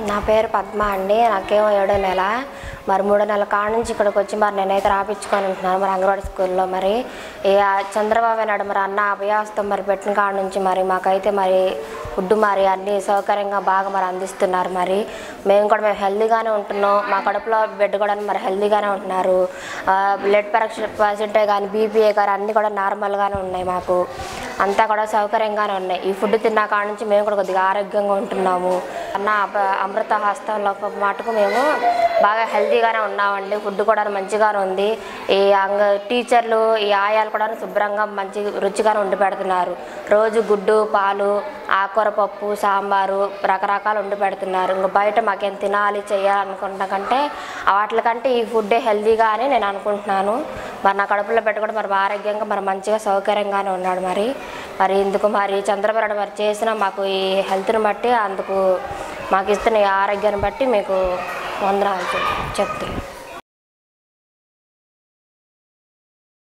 నా పేరు పద్మ అండి. నాకేమో 7వ నెల. మరి 3వ నెల కాడ నుంచి ఇక్కడికి వచ్చి మరి నేనైతే రాపించుకొని ఉంటున్నాను మరి అంగన్వాడీ స్కూల్లో. మరి చంద్రబాబు నాయుడు మరి అన్న అభయాస్తం మరి పెట్టిన కాడ నుంచి మరి మాకైతే మరి ఫుడ్ మరి అన్నీ సౌకర్యంగా బాగా మరి అందిస్తున్నారు. మరి మేము హెల్తీగానే ఉంటున్నాం. మా కడుపులో బిడ్డ కూడా మరి హెల్తీగానే ఉంటున్నారు. బ్లడ్ పర్సెంటేజ్ కానీ బీపీఏ కానీ అన్నీ కూడా నార్మల్గానే ఉన్నాయి. మాకు అంతా కూడా సౌకర్యంగానే ఉన్నాయి. ఈ ఫుడ్ తిన్న కాడ నుంచి మేము కూడా కొద్దిగా ఆరోగ్యంగా ఉంటున్నాము. అన్న అమృత హస్తంలో మటుకు మేము బాగా హెల్తీగానే ఉన్నామండి. ఫుడ్ కూడా మంచిగానే ఉంది. ఈ టీచర్లు ఈ ఆయాలు కూడా శుభ్రంగా మంచి రుచిగానే వండి పెడుతున్నారు. రోజు గుడ్డు పాలు ఆకుకూర పప్పు సాంబారు రకరకాలు వండి పెడుతున్నారు. ఇంకా బయట మాకేం తినాలి చేయాలనుకుంటున్నా కంటే వాటికంటే ఈ ఫుడ్డే హెల్తీగా అని నేను అనుకుంటున్నాను. మరి నా కడుపులో పెట్టి కూడా మరి ఆరోగ్యంగా మరి మంచిగా సౌకర్యంగానే ఉన్నాడు. మరి ఇందుకు మరి చంద్రబాబు మరి చేసిన మాకు ఈ హెల్త్ని బట్టి అందుకు మాకు ఇస్తున్న ఈ ఆరోగ్యాన్ని బట్టి మీకు వందనాలు చెప్తున్నాను.